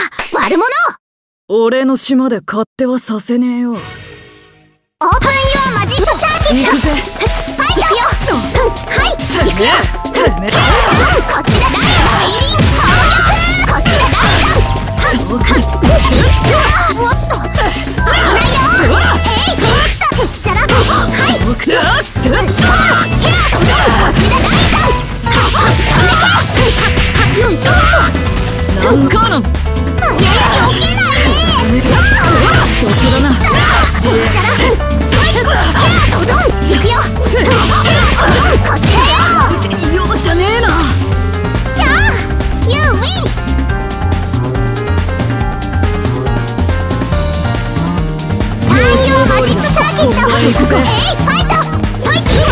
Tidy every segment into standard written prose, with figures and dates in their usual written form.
悪者。 俺の島で勝手はさせねえよ。 オープンユアマジックサーキット。 行くぜ。 はい、行くよ。はい、行くよ。こっちだ、ライリン攻撃。こっちだ、ライガン。おっと、危ないよ。じゃら、はい。こっちだ、ライガン。よいしょ。 なんかの。 避けないで。 そこだな。 じゃら、ドドン。行くよ。ドドン、こっちだよ。 容赦ねえな。 キャー、ユーウィン。太陽マジックサーキット。ファイト。そいつ。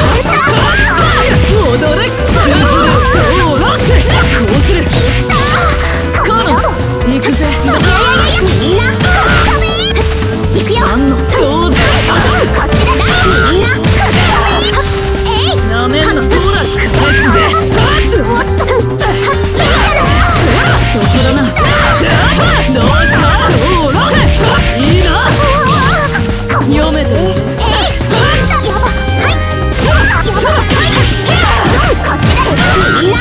踊れ。そうだ。こうする。カノン。行くぜ。 みんな飛べ。行くよ。 どうぞ。 こっちだ。みんな飛べ。 なめんな。ほら、返すぜ。そこだな。どうした。そうだ。いいな。読めてる。 やば。はい。やば。こっちだ。みんな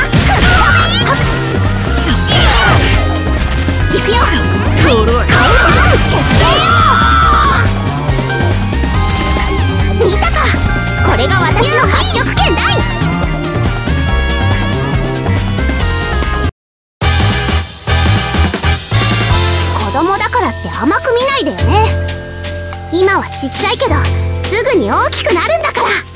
行くよ。 とろい。 見たか。これが私の八極拳だい。子供だからって甘く見ないでよね。今はちっちゃいけどすぐに大きくなるんだから。